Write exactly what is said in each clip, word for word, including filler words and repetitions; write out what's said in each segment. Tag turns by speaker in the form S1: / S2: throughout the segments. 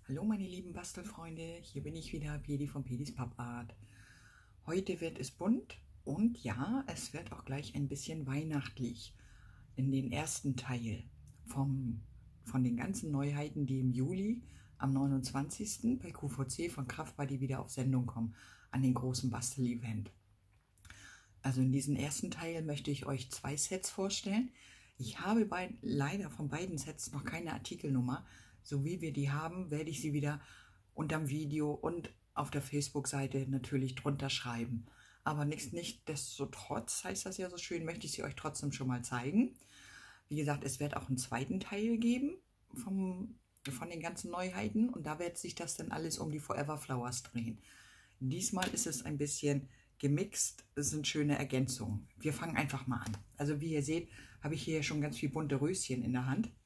S1: Hallo meine lieben Bastelfreunde, hier bin ich wieder, Pedi von Pedis Pappart. Heute wird es bunt und ja, es wird auch gleich ein bisschen weihnachtlich in den ersten Teil vom, von den ganzen Neuheiten, die im Juli am neunundzwanzigsten bei Q V C von Kraft Buddy wieder auf Sendung kommen, an den großen Bastel-Event. Also in diesem ersten Teil möchte ich euch zwei Sets vorstellen. Ich habe bei, leider von beiden Sets noch keine Artikelnummer. So wie wir die haben, werde ich sie wieder unterm Video und auf der Facebook-Seite natürlich drunter schreiben. Aber nicht, nichtsdestotrotz, heißt das ja so schön, möchte ich sie euch trotzdem schon mal zeigen. Wie gesagt, es wird auch einen zweiten Teil geben vom, von den ganzen Neuheiten. Und da wird sich das dann alles um die Forever Flowers drehen. Diesmal ist es ein bisschen gemixt, es sind schöne Ergänzungen. Wir fangen einfach mal an. Also wie ihr seht, habe ich hier schon ganz viel bunte Röschen in der Hand.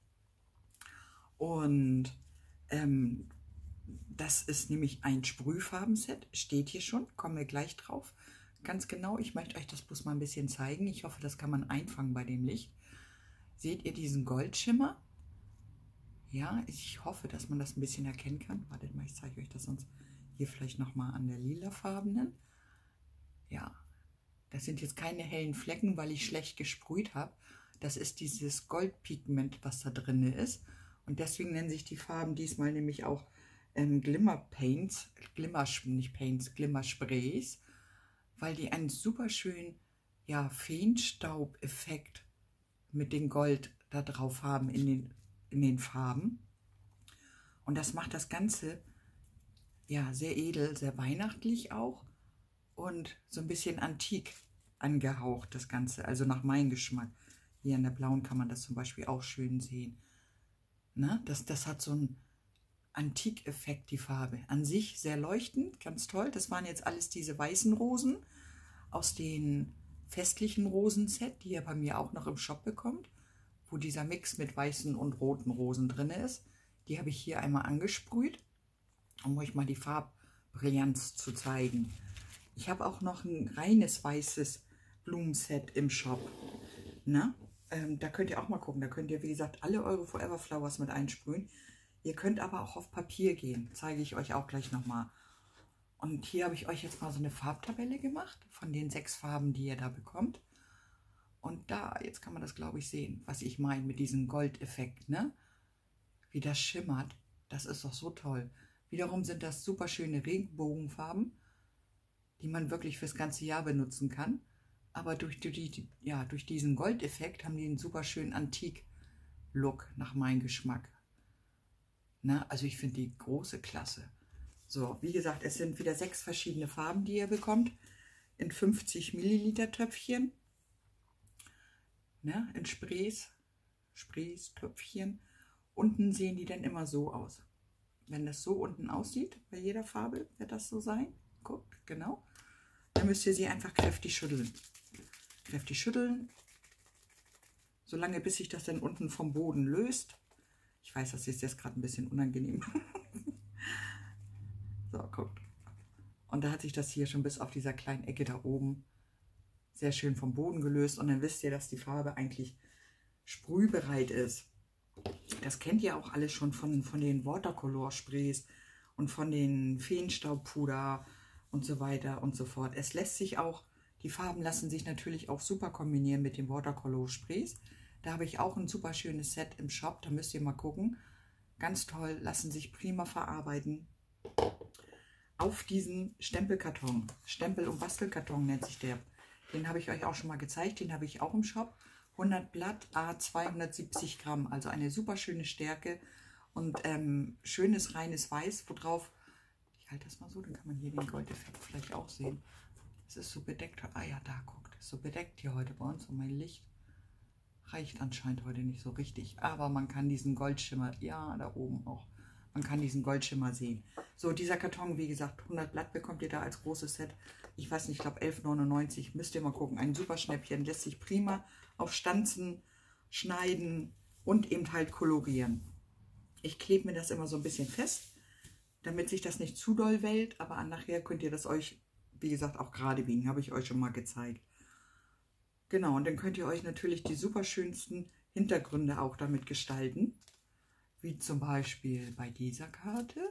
S1: Und ähm, das ist nämlich ein Sprühfarbenset, steht hier schon, kommen wir gleich drauf. Ganz genau, ich möchte euch das bloß mal ein bisschen zeigen. Ich hoffe, das kann man einfangen bei dem Licht. Seht ihr diesen Goldschimmer? Ja, ich hoffe, dass man das ein bisschen erkennen kann. Wartet mal, ich zeige euch das sonst hier vielleicht nochmal an der lilafarbenen. Ja, das sind jetzt keine hellen Flecken, weil ich schlecht gesprüht habe. Das ist dieses Goldpigment, was da drin ist. Und deswegen nennen sich die Farben diesmal nämlich auch ähm, Glimmer Paints, Glimmer, nicht Paints, Glimmer Sprays, weil die einen super schönen, ja, Feenstaub-Effekt mit dem Gold da drauf haben in den, in den Farben. Und das macht das Ganze, ja, sehr edel, sehr weihnachtlich auch und so ein bisschen antik angehaucht, das Ganze, also nach meinem Geschmack. Hier in der blauen kann man das zum Beispiel auch schön sehen. Ne? Das, das hat so einen Antikeffekt, die Farbe. An sich sehr leuchtend, ganz toll. Das waren jetzt alles diese weißen Rosen aus den festlichen Rosenset, die ihr bei mir auch noch im Shop bekommt, wo dieser Mix mit weißen und roten Rosen drin ist. Die habe ich hier einmal angesprüht, um euch mal die Farbbrillanz zu zeigen. Ich habe auch noch ein reines weißes Blumenset im Shop. Na? Ähm, da könnt ihr auch mal gucken. Da könnt ihr, wie gesagt, alle eure Forever Flowers mit einsprühen. Ihr könnt aber auch auf Papier gehen. Zeige ich euch auch gleich nochmal. Und hier habe ich euch jetzt mal so eine Farbtabelle gemacht von den sechs Farben, die ihr da bekommt. Und da, jetzt kann man das, glaube ich, sehen, was ich meine mit diesem Goldeffekt, ne? Wie das schimmert. Das ist doch so toll. Wiederum sind das super schöne Regenbogenfarben, die man wirklich fürs ganze Jahr benutzen kann. Aber durch, die, ja, durch diesen Goldeffekt haben die einen super schönen Antik-Look nach meinem Geschmack. Na, also ich finde die große Klasse. So, wie gesagt, es sind wieder sechs verschiedene Farben, die ihr bekommt. In fünfzig Milliliter Töpfchen. Na, in Sprays. Sprays, Töpfchen. Unten sehen die dann immer so aus. Wenn das so unten aussieht, bei jeder Farbe wird das so sein. Guckt, genau. Dann müsst ihr sie einfach kräftig schütteln. Kräftig schütteln, solange bis sich das dann unten vom Boden löst. Ich weiß, das ist jetzt gerade ein bisschen unangenehm. So, guckt. Und da hat sich das hier schon bis auf dieser kleinen Ecke da oben sehr schön vom Boden gelöst. Und dann wisst ihr, dass die Farbe eigentlich sprühbereit ist. Das kennt ihr auch alles schon von, von den Watercolor-Sprays und von den Feenstaubpuder und so weiter und so fort. Es lässt sich auch, die Farben lassen sich natürlich auch super kombinieren mit den Watercolor-Sprays. Da habe ich auch ein super schönes Set im Shop, da müsst ihr mal gucken. Ganz toll, lassen sich prima verarbeiten. Auf diesen Stempelkarton, Stempel- und Bastelkarton nennt sich der. Den habe ich euch auch schon mal gezeigt, den habe ich auch im Shop. hundert Blatt, a zweihundertsiebzig Gramm, also eine super schöne Stärke und ähm, schönes reines Weiß, worauf, ich halte das mal so, dann kann man hier den Goldeffekt vielleicht auch sehen. Es ist so bedeckt, ah ja, da guckt, es ist so bedeckt hier heute bei uns und mein Licht reicht anscheinend heute nicht so richtig, aber man kann diesen Goldschimmer, ja, da oben auch, man kann diesen Goldschimmer sehen. So, dieser Karton, wie gesagt, hundert Blatt bekommt ihr da als großes Set. Ich weiß nicht, ich glaube elf neunundneunzig, müsst ihr mal gucken. Ein super Schnäppchen, lässt sich prima auf Stanzen schneiden und eben halt kolorieren. Ich klebe mir das immer so ein bisschen fest, damit sich das nicht zu doll wellt, aber nachher könnt ihr das euch, wie gesagt, auch gerade biegen, habe ich euch schon mal gezeigt. Genau, und dann könnt ihr euch natürlich die super schönsten Hintergründe auch damit gestalten. wie zum Beispiel bei dieser Karte.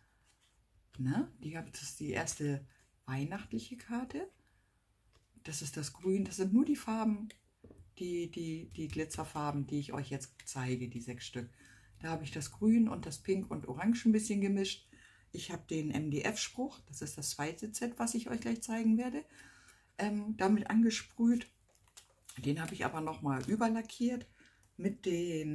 S1: Ne? Die habe, das ist die erste weihnachtliche Karte. Das ist das Grün, das sind nur die Farben, die, die, die Glitzerfarben, die ich euch jetzt zeige, die sechs Stück. Da habe ich das Grün und das Pink und Orange ein bisschen gemischt. Ich habe den M D F-Spruch, das ist das zweite Set, was ich euch gleich zeigen werde, ähm, damit angesprüht. Den habe ich aber nochmal überlackiert mit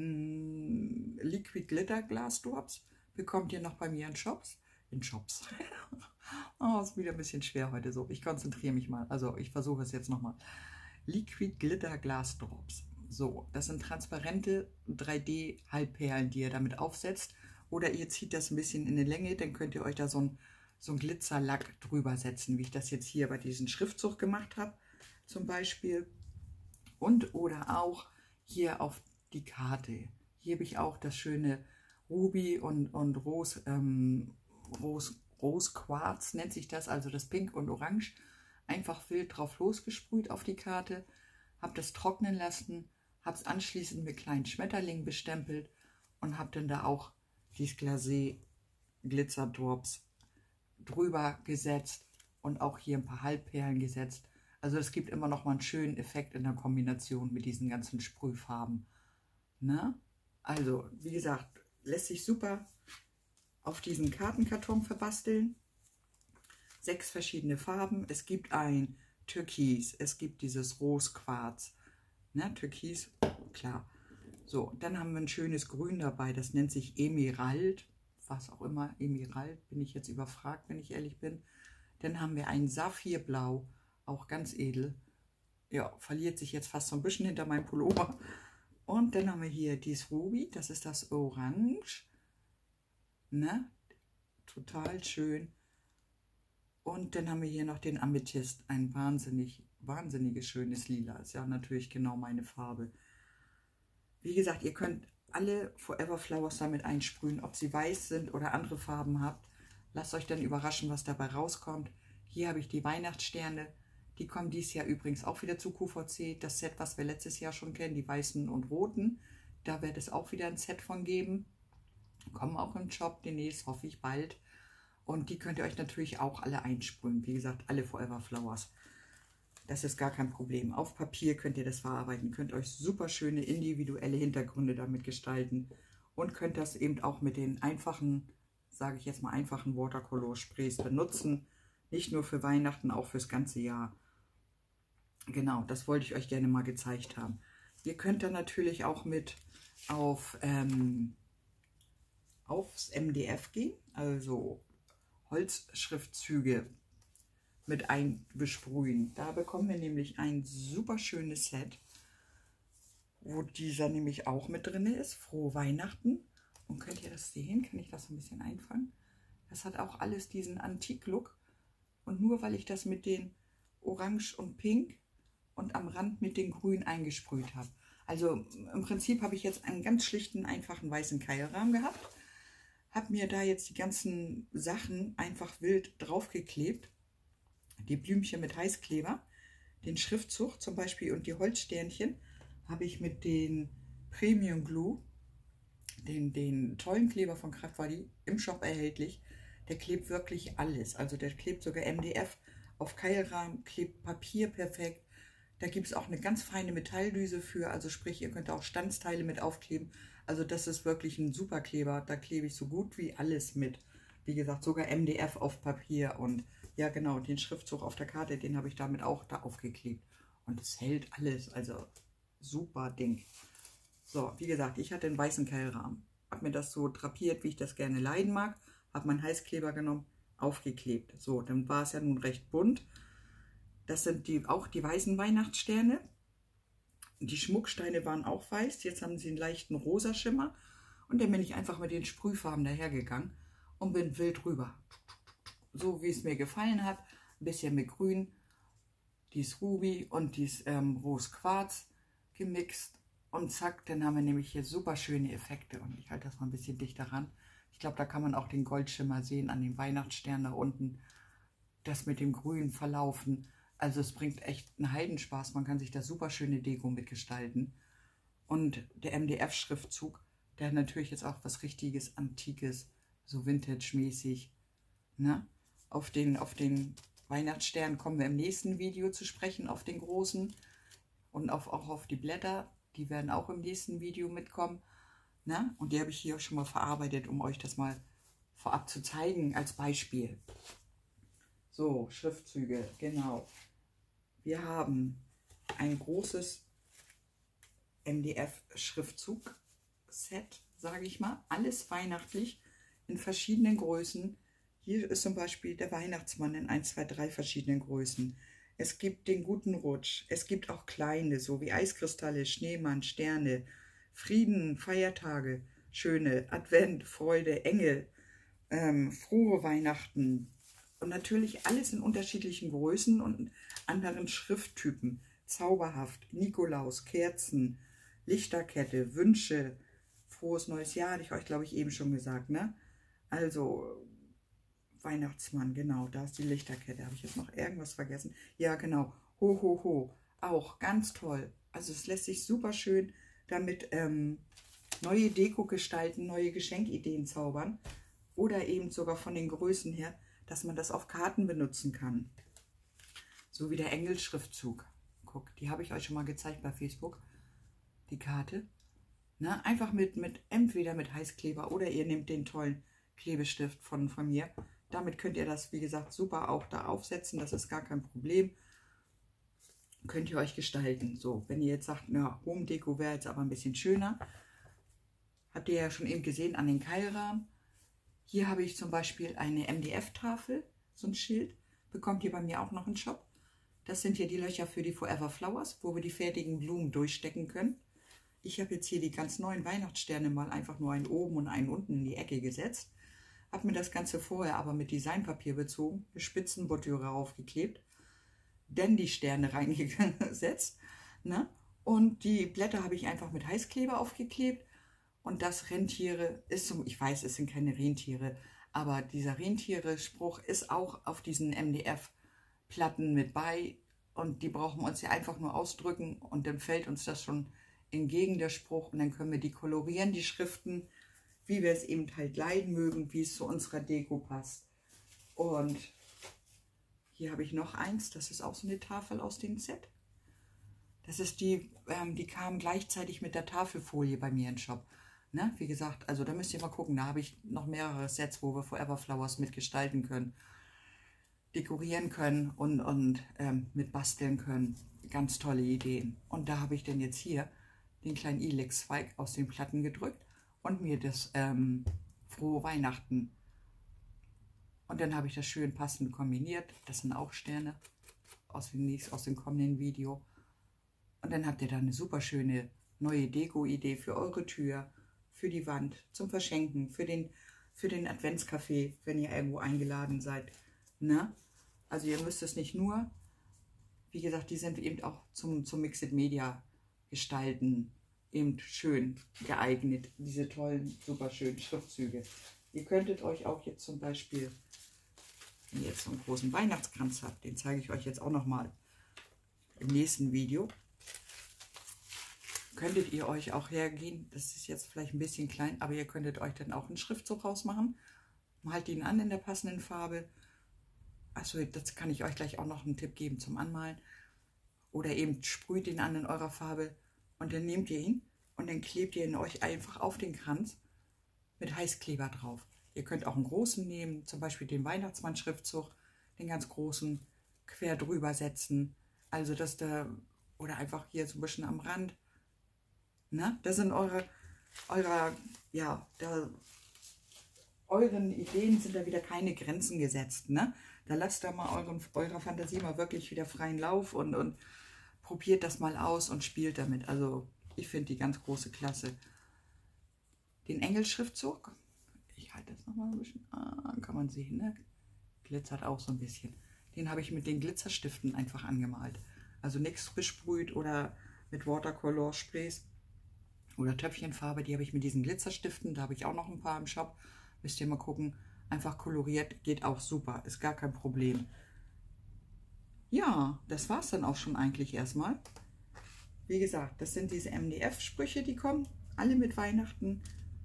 S1: den Liquid Glitter Glass Drops. Bekommt ihr noch bei mir in Shops. In Shops. Oh, ist wieder ein bisschen schwer heute so. Ich konzentriere mich mal. Also ich versuche es jetzt nochmal. Liquid Glitter Glass Drops. So, das sind transparente drei D Halbperlen, die ihr damit aufsetzt. Oder ihr zieht das ein bisschen in die Länge, dann könnt ihr euch da so ein, so ein Glitzerlack drüber setzen, wie ich das jetzt hier bei diesem Schriftzug gemacht habe, zum Beispiel. Und oder auch hier auf die Karte. Hier habe ich auch das schöne Ruby und, und Rose, ähm, Rose, Rose Quarz nennt sich das, also das Pink und Orange. Einfach wild drauf losgesprüht auf die Karte, habe das trocknen lassen, habe es anschließend mit kleinen Schmetterlingen bestempelt und habe dann da auch dieses Glacé Glitzerdrops drüber gesetzt und auch hier ein paar Halbperlen gesetzt. Also es gibt immer noch mal einen schönen Effekt in der Kombination mit diesen ganzen Sprühfarben. Ne? Also, wie gesagt, lässt sich super auf diesen Kartenkarton verbasteln. Sechs verschiedene Farben. Es gibt ein Türkis, es gibt dieses Rosquarz. Ne? Türkis, klar. So, dann haben wir ein schönes Grün dabei, das nennt sich Emerald. Was auch immer, Emerald, bin ich jetzt überfragt, wenn ich ehrlich bin. Dann haben wir ein Saphirblau, auch ganz edel. Ja, verliert sich jetzt fast so ein bisschen hinter meinem Pullover. Und dann haben wir hier dieses Ruby, das ist das Orange. Ne? Total schön. Und dann haben wir hier noch den Amethyst, ein wahnsinnig, wahnsinniges schönes Lila. Ist ja natürlich genau meine Farbe. Wie gesagt, ihr könnt alle Forever Flowers damit einsprühen, ob sie weiß sind oder andere Farben habt. Lasst euch dann überraschen, was dabei rauskommt. Hier habe ich die Weihnachtssterne. Die kommen dieses Jahr übrigens auch wieder zu Q V C. Das Set, was wir letztes Jahr schon kennen, die weißen und roten. Da wird es auch wieder ein Set von geben. Kommen auch im Shop demnächst, hoffe ich bald. Und die könnt ihr euch natürlich auch alle einsprühen. Wie gesagt, alle Forever Flowers. Das ist gar kein Problem. Auf Papier könnt ihr das verarbeiten. Könnt euch super schöne individuelle Hintergründe damit gestalten. Und könnt das eben auch mit den einfachen, sage ich jetzt mal, einfachen Watercolor-Sprays benutzen. Nicht nur für Weihnachten, auch fürs ganze Jahr. Genau, das wollte ich euch gerne mal gezeigt haben. Ihr könnt dann natürlich auch mit auf, ähm, aufs M D F gehen. Also Holzschriftzüge mit einbesprühen. Da bekommen wir nämlich ein super schönes Set, wo dieser nämlich auch mit drin ist. Frohe Weihnachten. Und könnt ihr das sehen? Kann ich das so ein bisschen einfangen? Das hat auch alles diesen Antik-Look. Und nur weil ich das mit den Orange und Pink und am Rand mit den Grün eingesprüht habe. Also im Prinzip habe ich jetzt einen ganz schlichten, einfachen weißen Keilrahmen gehabt. Habe mir da jetzt die ganzen Sachen einfach wild draufgeklebt. Die Blümchen mit Heißkleber, den Schriftzug zum Beispiel und die Holzsternchen habe ich mit den Premium Glue, den, den tollen Kleber von Craftwordy, im Shop erhältlich. Der klebt wirklich alles. Also der klebt sogar M D F auf Keilrahmen, klebt Papier perfekt. Da gibt es auch eine ganz feine Metalldüse für, also sprich, ihr könnt auch Standsteile mit aufkleben. Also das ist wirklich ein super Kleber. Da klebe ich so gut wie alles mit. Wie gesagt, sogar M D F auf Papier und ja genau, den Schriftzug auf der Karte, den habe ich damit auch da aufgeklebt. Und es hält alles, also super Ding. So, wie gesagt, ich hatte einen weißen Keilrahmen. Habe mir das so drapiert, wie ich das gerne leiden mag. Habe meinen Heißkleber genommen, aufgeklebt. So, dann war es ja nun recht bunt. Das sind die, auch die weißen Weihnachtssterne. Die Schmucksteine waren auch weiß. Jetzt haben sie einen leichten rosa Schimmer. Und dann bin ich einfach mit den Sprühfarben dahergegangen und bin wild rüber. So wie es mir gefallen hat. Ein bisschen mit Grün, dies Ruby und dies ähm, Rose Quarz gemixt. Und zack, dann haben wir nämlich hier super schöne Effekte. Und ich halte das mal ein bisschen dichter ran. Ich glaube, da kann man auch den Goldschimmer sehen an den Weihnachtssternen da unten. Das mit dem Grün verlaufen. Also es bringt echt einen Heidenspaß. Man kann sich da super schöne Deko mitgestalten. Und der M D F-Schriftzug, Der hat natürlich jetzt auch was richtiges, Antikes, so Vintage-mäßig. Ne? Auf den, auf den Weihnachtsstern kommen wir im nächsten Video zu sprechen, auf den großen. Und auf, auch auf die Blätter, die werden auch im nächsten Video mitkommen. Ne? Und die habe ich hier schon mal verarbeitet, um euch das mal vorab zu zeigen, als Beispiel. So, Schriftzüge, genau. Wir haben ein großes M D F-Schriftzug-Set, sage ich mal. Alles weihnachtlich in verschiedenen Größen. Hier ist zum Beispiel der Weihnachtsmann in eins, zwei, drei verschiedenen Größen. Es gibt den guten Rutsch. Es gibt auch kleine, so wie Eiskristalle, Schneemann, Sterne, Frieden, Feiertage, schöne, Advent, Freude, Engel, ähm, frohe Weihnachten. Und natürlich alles in unterschiedlichen Größen und anderen Schrifttypen. Zauberhaft, Nikolaus, Kerzen, Lichterkette, Wünsche, frohes neues Jahr, hatte ich euch, glaube ich, eben schon gesagt, ne? Also, Weihnachtsmann, genau, da ist die Lichterkette. Habe ich jetzt noch irgendwas vergessen? Ja, genau, ho, ho, ho, auch ganz toll. Also es lässt sich super schön damit ähm, neue Deko gestalten, neue Geschenkideen zaubern. Oder eben sogar von den Größen her, dass man das auf Karten benutzen kann. So wie der Engelschriftzug. Guck, die habe ich euch schon mal gezeigt bei Facebook. Die Karte. Na, einfach mit, mit, entweder mit Heißkleber oder ihr nehmt den tollen Klebestift von, von mir. Damit könnt ihr das, wie gesagt, super auch da aufsetzen. Das ist gar kein Problem. Könnt ihr euch gestalten. So, wenn ihr jetzt sagt, na, Home Deko wäre jetzt aber ein bisschen schöner. Habt ihr ja schon eben gesehen an den Keilrahmen. Hier habe ich zum Beispiel eine M D F-Tafel, so ein Schild. Bekommt ihr bei mir auch noch im Shop. Das sind hier die Löcher für die Forever Flowers, wo wir die fertigen Blumen durchstecken können. Ich habe jetzt hier die ganz neuen Weihnachtssterne mal einfach nur einen oben und einen unten in die Ecke gesetzt. Habe mir das Ganze vorher aber mit Designpapier bezogen, eine Spitzenbordüre aufgeklebt, dann die Sterne reingesetzt. Ne? Und die Blätter habe ich einfach mit Heißkleber aufgeklebt. Und das Rentiere ist, so, ich weiß, es sind keine Rentiere, aber dieser Rentiere-Spruch ist auch auf diesen M D F-Platten mit bei. Und die brauchen wir uns ja einfach nur ausdrücken und dann fällt uns das schon entgegen, der Spruch. Und dann können wir die kolorieren, die Schriften, wie wir es eben halt leiden mögen, wie es zu unserer Deko passt. Und hier habe ich noch eins, das ist auch so eine Tafel aus dem Set. Das ist die, ähm, die kam gleichzeitig mit der Tafelfolie bei mir im Shop. Ne? Wie gesagt, also da müsst ihr mal gucken, da habe ich noch mehrere Sets, wo wir Forever Flowers mitgestalten können, dekorieren können und, und ähm, mit basteln können. Ganz tolle Ideen. Und da habe ich dann jetzt hier den kleinen Ilex-Zweig aus den Platten gedrückt und mir das ähm, Frohe Weihnachten. Und dann habe ich das schön passend kombiniert. Das sind auch Sterne aus dem, nächsten, aus dem kommenden Video. Und dann habt ihr da eine super schöne neue Deko-Idee für eure Tür, für die Wand, zum Verschenken, für den, für den Adventscafé, wenn ihr irgendwo eingeladen seid. Ne? Also ihr müsst es nicht nur, wie gesagt, die sind eben auch zum, zum Mixed Media gestalten, eben schön geeignet, diese tollen, super schönen Schriftzüge. Ihr könntet euch auch jetzt zum Beispiel, wenn ihr jetzt so einen großen Weihnachtskranz habt, den zeige ich euch jetzt auch nochmal im nächsten Video, könntet ihr euch auch hergehen, das ist jetzt vielleicht ein bisschen klein, aber ihr könntet euch dann auch einen Schriftzug rausmachen. Malt ihn an in der passenden Farbe. Achso, das kann ich euch gleich auch noch einen Tipp geben zum Anmalen. Oder eben sprüht ihn an in eurer Farbe und dann nehmt ihr ihn und dann klebt ihr ihn euch einfach auf den Kranz mit Heißkleber drauf. Ihr könnt auch einen großen nehmen, zum Beispiel den Weihnachtsmann-Schriftzug, den ganz großen quer drüber setzen. Also dass da, oder einfach hier so ein bisschen am Rand. Ne? Da sind eure, eure, ja, da, euren Ideen sind da wieder keine Grenzen gesetzt. Ne? Da lasst da mal euren, eurer Fantasie mal wirklich wieder freien Lauf und, und probiert das mal aus und spielt damit. Also ich finde die ganz große Klasse. Den Engelschriftzug, ich halte das nochmal ein bisschen, ah, kann man sehen, ne? Glitzert auch so ein bisschen. Den habe ich mit den Glitzerstiften einfach angemalt. Also nichts besprüht oder mit Watercolor-Sprays oder Töpfchenfarbe, die habe ich mit diesen Glitzerstiften, da habe ich auch noch ein paar im Shop. Müsst ihr mal gucken, einfach koloriert, geht auch super, ist gar kein Problem. Ja, das war es dann auch schon eigentlich erstmal. Wie gesagt, das sind diese M D F-Sprüche, die kommen, alle mit Weihnachten.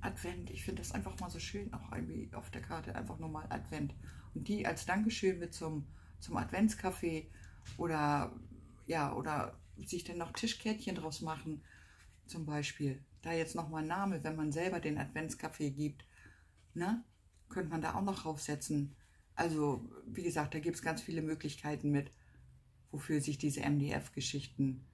S1: Advent. Ich finde das einfach mal so schön, auch irgendwie auf der Karte einfach nur mal Advent. Und die als Dankeschön mit zum, zum Adventskaffee oder, ja, oder sich dann noch Tischkärtchen draus machen, zum Beispiel. Da jetzt nochmal ein Name, wenn man selber den Adventskaffee gibt, ne? Könnte man da auch noch draufsetzen. Also, wie gesagt, da gibt es ganz viele Möglichkeiten mit, wofür sich diese M D F-Geschichten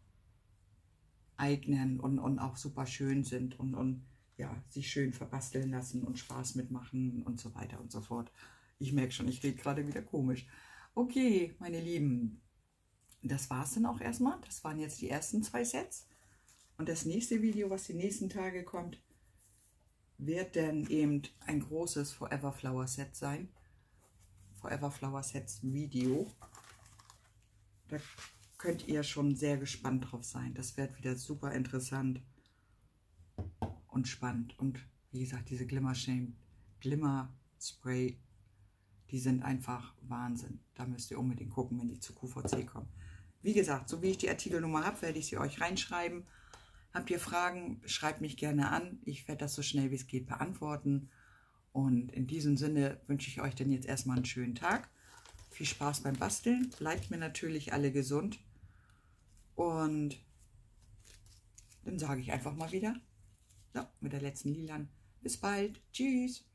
S1: eignen und, und auch super schön sind und, und ja, sich schön verbasteln lassen und Spaß mitmachen und so weiter und so fort. Ich merke schon, ich rede gerade wieder komisch. Okay, meine Lieben, das war es dann auch erstmal. Das waren jetzt die ersten zwei Sets. Und das nächste Video, was die nächsten Tage kommt, wird dann eben ein großes Forever Flower Set sein. Forever Flower Sets Video. Da könnt ihr schon sehr gespannt drauf sein. Das wird wieder super interessant und spannend. Und wie gesagt, diese Glimmer Shame, Glimmer Spray, die sind einfach Wahnsinn. Da müsst ihr unbedingt gucken, wenn die zu Q V C kommen. Wie gesagt, so wie ich die Artikelnummer habe, werde ich sie euch reinschreiben. Habt ihr Fragen, schreibt mich gerne an. Ich werde das so schnell wie es geht beantworten. Und in diesem Sinne wünsche ich euch dann jetzt erstmal einen schönen Tag. Viel Spaß beim Basteln. Bleibt mir natürlich alle gesund. Und dann sage ich einfach mal wieder, so, mit der letzten Lilan, bis bald. Tschüss.